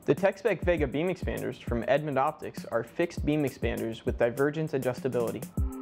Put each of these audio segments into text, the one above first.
The TechSpec Vega beam expanders from Edmund Optics are fixed beam expanders with divergence adjustability.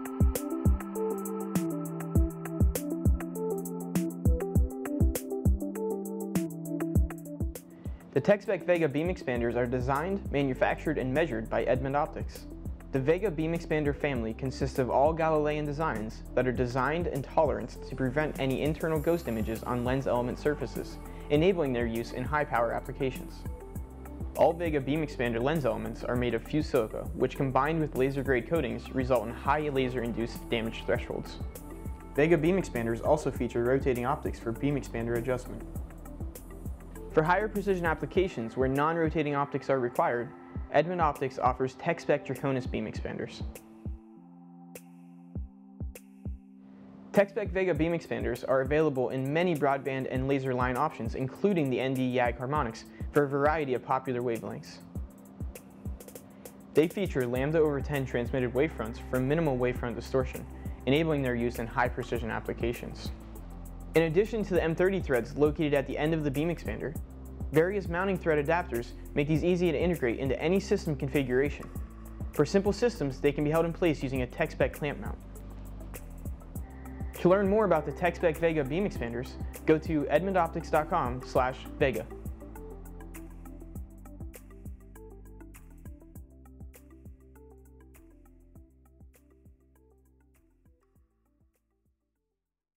The TechSpec Vega beam expanders are designed, manufactured, and measured by Edmund Optics. The Vega beam expander family consists of all Galilean designs that are designed and toleranced to prevent any internal ghost images on lens element surfaces, enabling their use in high-power applications. All Vega beam expander lens elements are made of fused silica, which combined with laser-grade coatings result in high laser-induced damage thresholds. Vega beam expanders also feature rotating optics for beam expander adjustment. For higher precision applications where non-rotating optics are required, Edmund Optics offers TechSpec Draconis beam expanders. TechSpec Vega beam expanders are available in many broadband and laser line options, including the ND YAG harmonics, for a variety of popular wavelengths. They feature lambda/10 transmitted wavefronts for minimal wavefront distortion, enabling their use in high precision applications. In addition to the M30 threads located at the end of the beam expander, various mounting thread adapters make these easy to integrate into any system configuration. For simple systems, they can be held in place using a TechSpec clamp mount. To learn more about the TechSpec Vega beam expanders, go to edmundoptics.com/Vega.